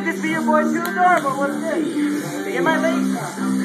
this be your boy 2AdOrAbLe. What's good? Get my link.